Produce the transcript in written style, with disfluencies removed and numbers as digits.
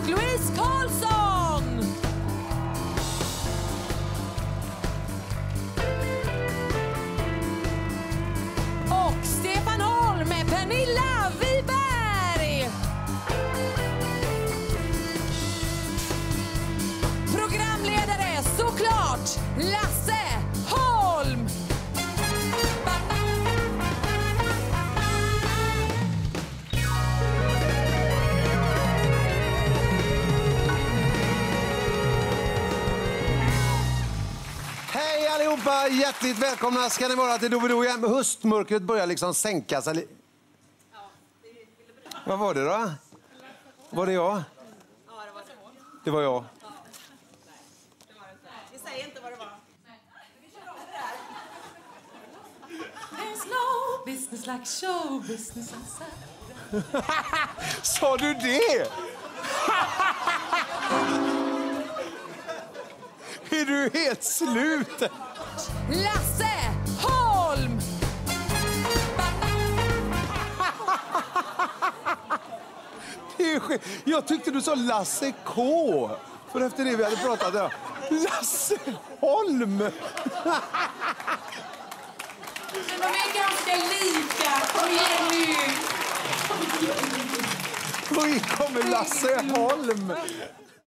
och Louise Karlsson. Och Stefan Holm med Pernilla Wiberg. Programledare såklart Lasse Holm. Hej allihopa, hjärtligt välkomna ska ni vara till Dovido igen. Höstmörkret börjar liksom sänka sig. Vad var det då? Var det jag? Det var jag. Vi säger inte vad det var. There's no business like show business. Sa du det? Är du helt slut? Lasse Holm. Jag tyckte du sa Lasse K. För efter det vi hade pratat där. Lasse Holm. Men de är ganska lika. Kom igen nu. Oj, kommer Lasse Holm.